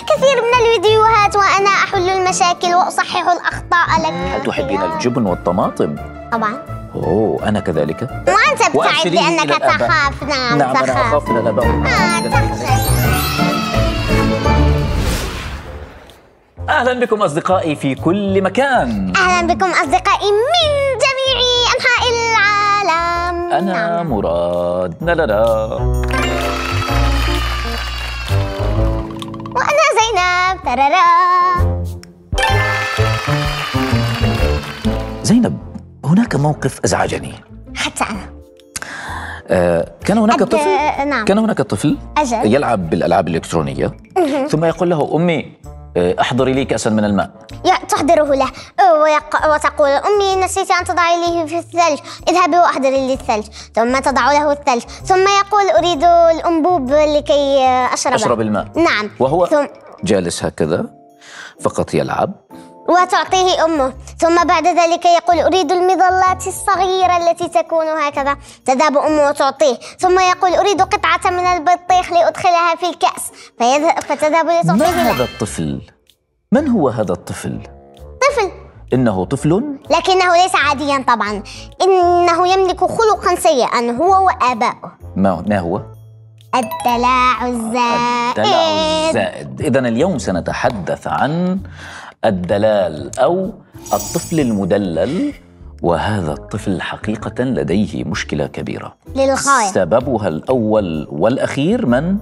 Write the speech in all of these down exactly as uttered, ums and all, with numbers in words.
كثير من الفيديوهات وأنا أحل المشاكل وأصحح الأخطاء لك. هل تحبين الجبن والطماطم؟ طبعا. أوه أنا كذلك. وأنت ابتعد لأنك تخاف. نعم نعم أنا أخاف من الآباء. أهلا بكم أصدقائي في كل مكان. أهلا بكم أصدقائي من جميع أنحاء العالم. أنا نعم. مراد. لا لا لا. وأنا زينب. ترارا. زينب، هناك موقف أزعجني. حتى أنا. آه كان هناك أد... طفل نعم. كان هناك طفل أجل. يلعب بالألعاب الإلكترونية ثم يقول له أمي أحضري لي كأسا من الماء. تحضره له ويق... وتقول أمي نسيت أن تضعي لي في الثلج، اذهبي وأحضري لي الثلج. ثم تضع له الثلج ثم يقول أريد الأنبوب لكي أشرب أشرب الماء. نعم. وهو ثم... جالس هكذا فقط يلعب وتعطيه أمه. ثم بعد ذلك يقول أريد المظلات الصغيرة التي تكون هكذا. تذهب أمه وتعطيه. ثم يقول أريد قطعة من البطيخ لأدخلها في الكأس. فيذهب فتذهب لتعطيه. ما هذا الطفل؟ من هو هذا الطفل؟ طفل. إنه طفل لكنه ليس عاديا طبعا، إنه يملك خلقا سيئا هو وآباؤه. ما ما هو؟ الدلع الزائد. الدلع الزائد. إذن اليوم سنتحدث عن الدلال أو الطفل المدلل، وهذا الطفل حقيقة لديه مشكلة كبيرة للغاية. سببها الأول والأخير من؟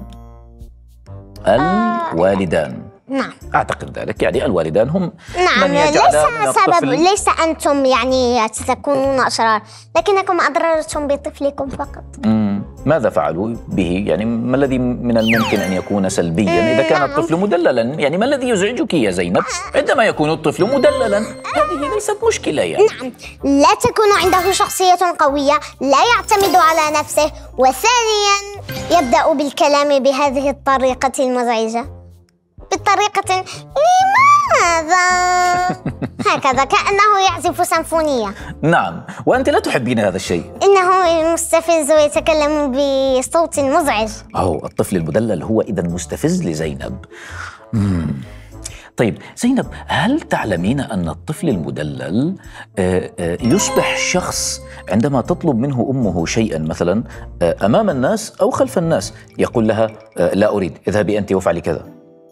الوالدان. نعم أعتقد ذلك، يعني الوالدان هم نعم. من يجعل ليس سبب، ليس أنتم يعني تكونون أشرار، لكنكم أضررتم بطفلكم فقط. مم. ماذا فعلوا به؟ يعني ما الذي من الممكن أن يكون سلبيا إذا كان نعم. الطفل مدللا؟ يعني ما الذي يزعجك يا زينب عندما يكون الطفل مدللا؟ هذه ليست مشكلة يعني. نعم، لا تكون عنده شخصية قوية، لا يعتمد على نفسه، وثانيا يبدأ بالكلام بهذه الطريقة المزعجة، بالطريقة لماذا؟ هكذا كأنه يعزف سيمفونية. نعم، وأنت لا تحبين هذا الشيء. إنه مستفز ويتكلم بصوت مزعج. أو الطفل المدلل هو إذا مستفز لزينب. مم. طيب زينب، هل تعلمين أن الطفل المدلل يصبح شخص عندما تطلب منه أمه شيئا مثلا أمام الناس أو خلف الناس يقول لها لا أريد، اذهبي أنت وافعلي كذا؟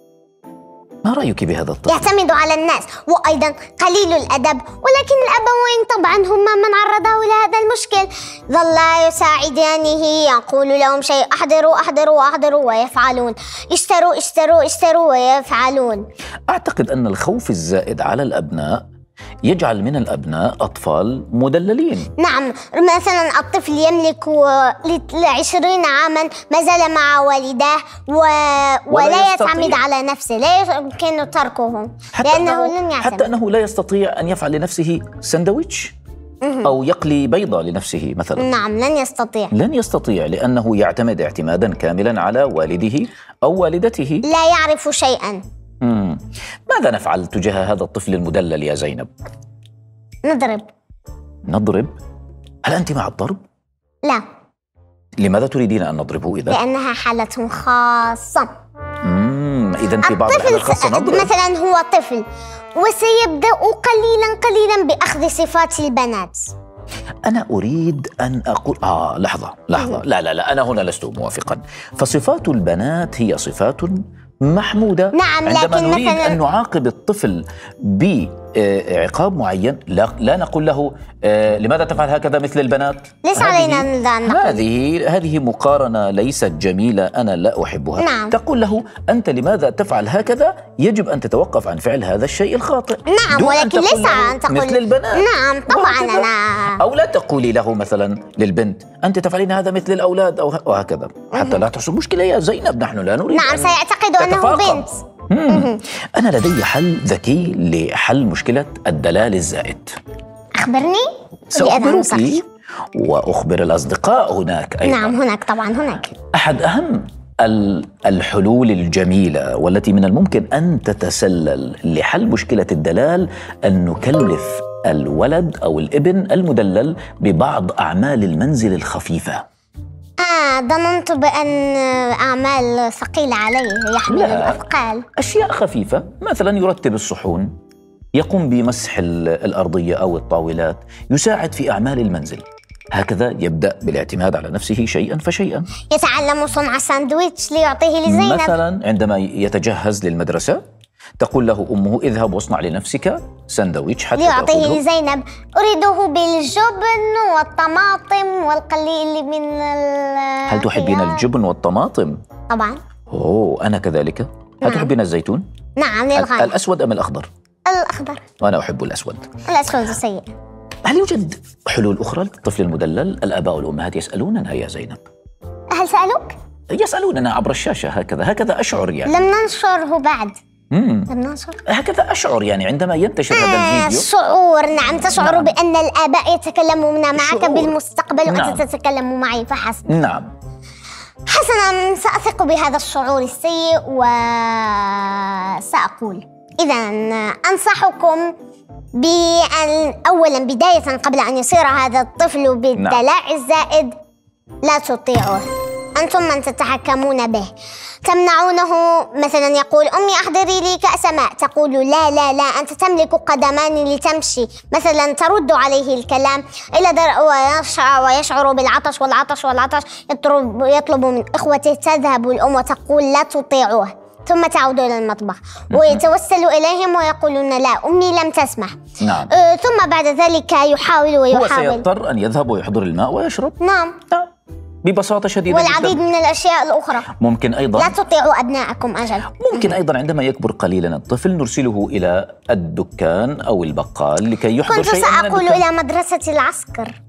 ما رأيك بهذا الطفل؟ يعتمد على الناس، وأيضا قليل الأدب، ولكن الأبوين طبعا هما من عرضه لهذا المشكل. ظلا يساعدانه، يقول لهم شيء أحضروا أحضروا أحضروا ويفعلون، اشتروا اشتروا اشتروا ويفعلون. أعتقد أن الخوف الزائد على الأبناء يجعل من الأبناء أطفال مدللين. نعم، مثلا الطفل يملك لعشرين عاما ما زال مع والداه و... ولا, ولا يعتمد على نفسه، لا يمكن تركهم لأنه لن يعتمد. حتى أنه لا يستطيع أن يفعل لنفسه سندويتش أو يقلي بيضة لنفسه مثلا. نعم، لن يستطيع لن يستطيع لأنه يعتمد اعتمادا كاملا على والده أو والدته. لا يعرف شيئا. مم. ماذا نفعل تجاه هذا الطفل المدلل يا زينب؟ نضرب. نضرب؟ هل أنت مع الضرب؟ لا. لماذا تريدين أن نضربه إذا؟ لأنها حالة خاصة. امم إذا في بعض الحالات الخاصة نضرب. مثلا هو طفل وسيبدأ قليلا قليلا بأخذ صفات البنات. أنا أريد أن أقول آه لحظة لحظة لا لا لا أنا هنا لست موافقا. فصفات البنات هي صفات محمودة. نعم، عندما لكن نريد مثلاً أن نعاقب الطفل بعقاب معين لا, لا نقول له آه لماذا تفعل هكذا مثل البنات. ليس علينا أن نقول. هذه هذه مقارنة ليست جميلة، أنا لا أحبها. نعم. تقول له أنت لماذا تفعل هكذا، يجب أن تتوقف عن فعل هذا الشيء الخاطئ. نعم، ولكن ليس أن تقول مثل البنات. نعم طبعا أنا. أو لا تقولي له مثلا للبنت أنت تفعلين هذا مثل الأولاد أو وهكذا، حتى لا تحصل مشكلة يا زينب. نحن لا نريد. نعم، سيعتقد أنه بنت. أنا لدي حل ذكي لحل مشكلة الدلال الزائد. أخبرني. سأخبرك وأخبر الأصدقاء هناك أيضا. نعم هناك طبعا هناك. أحد أهم الحلول الجميلة والتي من الممكن أن تتسلل لحل مشكلة الدلال أن نكلف الولد أو الابن المدلل ببعض أعمال المنزل الخفيفة. آه ظننت بأن أعمال ثقيلة عليه يحمل لا. الأثقال. أشياء خفيفة، مثلا يرتب الصحون، يقوم بمسح ال- الأرضية أو الطاولات، يساعد في أعمال المنزل. هكذا يبدأ بالاعتماد على نفسه شيئا فشيئا. يتعلم صنع ساندويتش ليعطيه لزينب. مثلا عندما يتجهز للمدرسة تقول له أمه اذهب واصنع لنفسك سندويتش حتى ليعطيه تأخذه. لزينب. أريده بالجبن والطماطم والقليل من ال هل تحبين الجبن والطماطم؟ طبعا. أوه أنا كذلك. هل نعم. تحبين الزيتون؟ نعم ال- للغاية. الأسود أم الأخضر؟ الأخضر. وأنا أحب الأسود. الأسود سيء. هل يوجد حلول أخرى للطفل المدلل؟ الآباء والأمهات يسألوننا يا زينب، هل سألوك؟ يسألوننا عبر الشاشة. هكذا هكذا أشعر يعني. لم ننشره بعد. مم. لم ننشر. هكذا أشعر يعني عندما ينتشر هذا آه الفيديو. شعور. نعم تشعر نعم. بأن الآباء يتكلمون معك شعور. بالمستقبل وأنت نعم. تتكلم معي فحسب. نعم. حسنا، سأثق بهذا الشعور السيء وسأقول إذا أنصحكم بأن أولا بداية قبل أن يصير هذا الطفل بالدلع الزائد لا تطيعوه، أنتم من تتحكمون به. تمنعونه، مثلا يقول أمي أحضري لي كأس ماء، تقول لا لا لا أنت تملك قدمان لتمشي، مثلا ترد عليه الكلام إلى در ويشعر, ويشعر بالعطش والعطش والعطش، يطلب, يطلب من إخوته، تذهب الأم وتقول لا تطيعوه، ثم تعود إلى المطبخ ويتوسل إليهم ويقولون لا أمي لم تسمح. نعم. أه ثم بعد ذلك يحاول ويحاول. هو سيضطر أن يذهب ويحضر الماء ويشرب. نعم. نعم. ببساطة شديدة والعديد جدا. من الأشياء الأخرى. ممكن أيضا لا تطيعوا أبناءكم أجل. ممكن أيضا عندما يكبر قليلا الطفل نرسله إلى الدكان أو البقال لكي يحضر كنت شيئا من سأقول الدكان. إلى مدرسة العسكر.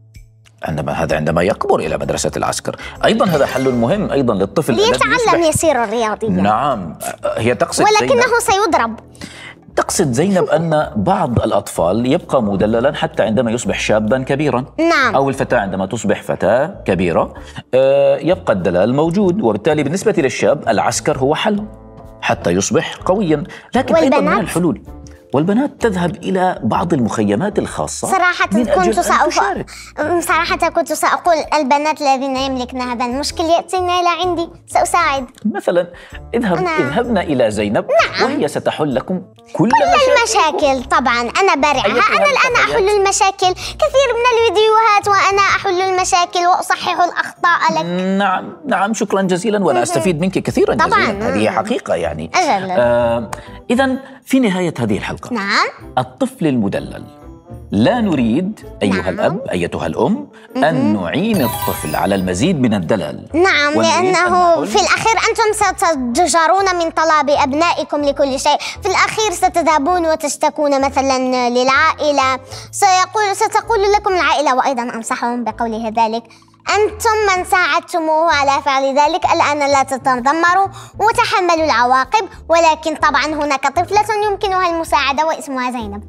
عندما هذا عندما يكبر إلى مدرسة العسكر أيضا هذا حل مهم أيضا للطفل الذي ليتعلم يصبح- يصير رياضيا. نعم. هي تقصد ولكنه زينب سيضرب. تقصد زينب أن بعض الأطفال يبقى مدللا حتى عندما يصبح شابا كبيرا. نعم. أو الفتاة عندما تصبح فتاة كبيرة آه، يبقى الدلال موجود، وبالتالي بالنسبة للشاب العسكر هو حل حتى يصبح قويا. لكن أيضا من والبنات؟ الحلول والبنات تذهب إلى بعض المخيمات الخاصة صراحة من أجل كنت أن سأقول تشارك. صراحة كنت سأقول البنات الذين يملكن هذا المشكل يأتين إلى عندي سأساعد. مثلا اذهب أنا- اذهبنا إلى زينب. نعم. وهي ستحل لكم كل المشاكل طبعا أنا بارعها. أيتها أنا الآن الفتيات. أحل المشاكل، كثير من الفيديوهات وأنا أحل المشاكل وأصحح الأخطاء لك. نعم نعم شكرا جزيلا، وأنا أستفيد منك كثيرا طبعاً. جزيلا. هذه حقيقة يعني. أجل. آه إذا في نهاية هذه الحلقة نعم. الطفل المدلل لا نريد أيها نعم. الأب أيتها الأم أن نعين الطفل على المزيد من الدلل. نعم، ونريد أن لأنه نحل- في الأخير أنتم ستتجرون من طلب أبنائكم لكل شيء. في الأخير ستذهبون وتشتكون مثلا للعائلة، سيقول ستقول لكم العائلة، وأيضا أنصحهم بقوله ذلك أنتم من ساعدتموه على فعل ذلك، الآن لا تتذمروا وتحملوا العواقب. ولكن طبعا هناك طفلة يمكنها المساعدة واسمها زينب.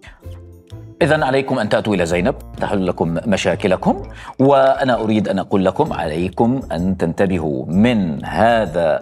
إذن عليكم أن تأتوا إلى زينب تحل لكم مشاكلكم، وأنا أريد أن أقول لكم عليكم أن تنتبهوا من هذا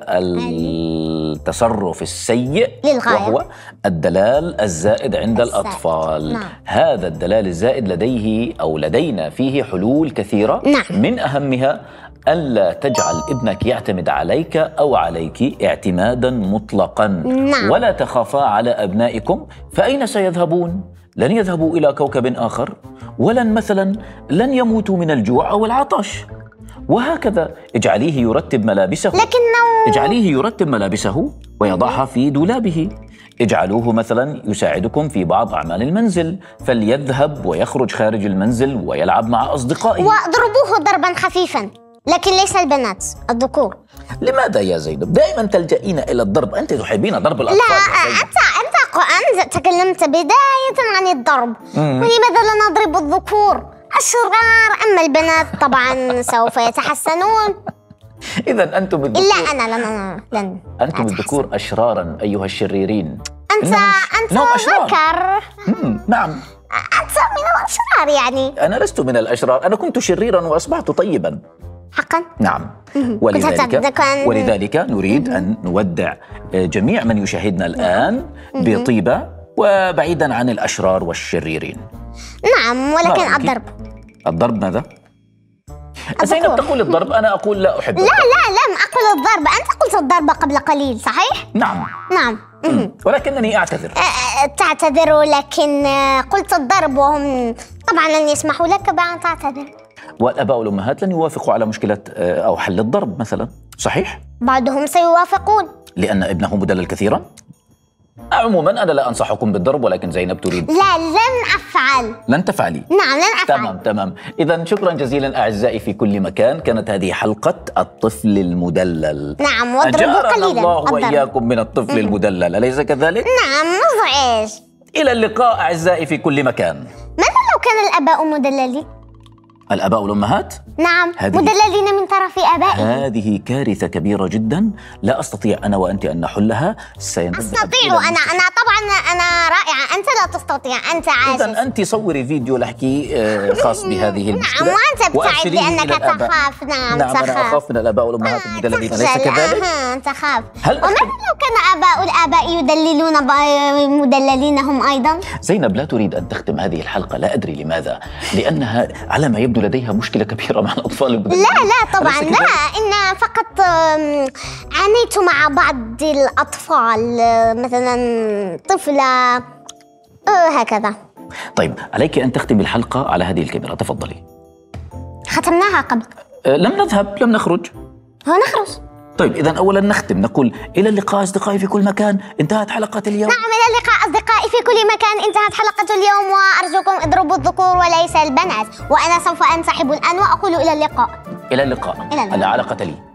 التصرف السيء للغاية. وهو الدلال الزائد عند الزائد. الأطفال. نعم. هذا الدلال الزائد لديه أو لدينا فيه حلول كثيرة. نعم. من أهمها ألا تجعل ابنك يعتمد عليك أو عليك اعتمادا مطلقا. نعم. ولا تخافا على أبنائكم، فأين سيذهبون؟ لن يذهبوا إلى كوكب آخر، ولن مثلا لن يموتوا من الجوع أو العطش. وهكذا اجعليه يرتب ملابسه لكنه اجعليه يرتب ملابسه ويضعها في دولابه. اجعلوه مثلا يساعدكم في بعض أعمال المنزل، فليذهب ويخرج خارج المنزل ويلعب مع أصدقائه. واضربوه ضربا خفيفا، لكن ليس البنات، الذكور. لماذا يا زينب دائما تلجئين إلى الضرب؟ أنت تحبين ضرب الأطفال. لا، أنت أنت أنت تكلمت بداية عن الضرب، ولماذا لا نضرب الذكور أشرار؟ أما البنات طبعا سوف يتحسنون. إذا أنتم الذكور إلا أنا لن لن أنتم أتحسن. الذكور أشرارا أيها الشريرين. أنت إنهم- أنت إنهم أشرار. ذكر، مم، نعم. أنت من الأشرار يعني. أنا لست من الأشرار، أنا كنت شريرا وأصبحت طيبا. حقا. نعم. كنت ولذلك أتذكر- ولذلك نريد أن نودع جميع من يشاهدنا الآن بطيبة وبعيدا عن الأشرار والشريرين. نعم، ولكن ما رأيك؟ الضرب. الضرب ماذا؟ زينب الذكور. تقول الضرب، أنا أقول لا أحب لا لا لم أقل الضرب، أنت قلت الضرب قبل قليل، صحيح؟ نعم. نعم. مم. ولكنني أعتذر. أه، تعتذر، لكن أه، قلت الضرب وهم طبعا لن يسمحوا لك بأن تعتذر. والآباء والأمهات لن يوافقوا على مشكلة آه، أو حل الضرب مثلا، صحيح؟ بعضهم سيوافقون. لأن ابنه مدلل كثيرا؟ عموما أنا لا أنصحكم بالضرب، ولكن زينب تريد. لا لن أفعل. لن تفعلي؟ نعم لن أفعل. تمام تمام. إذا شكرا جزيلا أعزائي في كل مكان، كانت هذه حلقة الطفل المدلل. نعم، واضربوا أجارنا قليلا. الله الضرب. وإياكم من الطفل المدلل، أليس كذلك؟ نعم مزعج. إلى اللقاء أعزائي في كل مكان. ماذا لو كان الآباء مدللين؟ الآباء والأمهات؟ نعم هذه- مدللين من طرف آبائهم. هذه كارثة كبيرة جدا، لا أستطيع أنا وأنت أن نحلها. سينبدأ أستطيع إلى أنا المستشفى. أنا طبعا أنا رائعة، أنت لا تستطيع، أنت عاجز. إذا أنت صوري فيديو لحكي آه، خاص بهذه المشكلة. نعم، وأنت ابتعد وأرسليه لأنك إلى الآباء. تخاف. نعم نعم تخاف. أنا أخاف من الآباء والأمهات المدللين، أليس تخجل. كذلك؟ أها، تخاف. هل وماذا أختم- لو كان آباء الآباء يدللون ب- مدللينهم أيضا؟ زينب لا تريد أن تختم هذه الحلقة، لا أدري لماذا، لأنها على ما يبدو لديها مشكلة كبيرة مع الأطفال المدللين. لا لا طبعا أليس لا، كذلك؟ إن فقط آم، عانيت مع بعض الأطفال، آه، مثلا طفلة آه، هكذا. طيب عليك أن تختمي الحلقة على هذه الكاميرا، تفضلي. ختمناها قبل. آه، لم نذهب، لم نخرج. هو نخرج. طيب إذا أولا نختم، نقول إلى اللقاء أصدقائي في كل مكان، انتهت حلقة اليوم. نعم إلى اللقاء أصدقائي في كل مكان، انتهت حلقة اليوم، وأرجوكم اضربوا الذكور وليس البنات، وأنا سوف أنسحب الآن وأقول إلى اللقاء. إلى اللقاء. إلى اللقاء. العلاقة لي.